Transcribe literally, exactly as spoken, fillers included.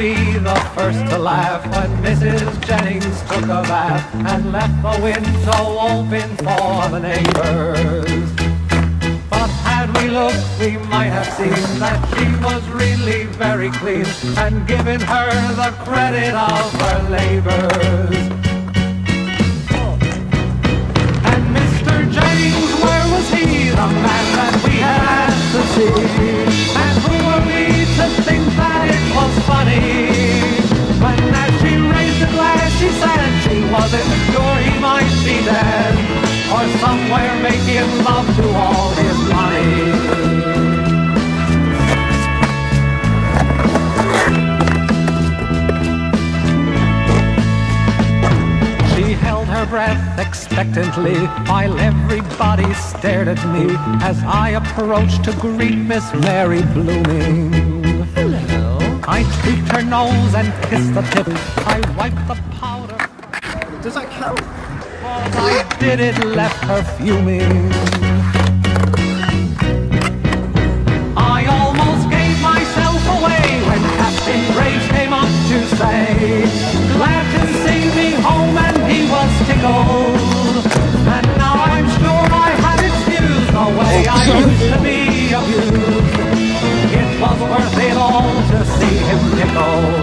be the first to laugh when Missus Jennings took a bath and left the window open for the neighbors. But had we looked, we might have seen that she was really very clean and given her the credit of her labors. And Mister Jennings, where was he, the man that we had asked to see? And who were we to think that it was funny? When as she raised the glass, she said she wasn't sure he might be dead, or somewhere making love to all his money. She held her breath expectantly while everybody stared at me as I approached to greet Miss Mary Blooming. Hello. I tweaked her nose and kissed the tip. I wiped the powder. Does that count? All I did, it left her fuming. I almost gave myself away when Captain Graves came up to say, glad to see me home, and he was tickled. And now I'm sure I had excused the way I used to be abused. It was worth it all to see him tickled.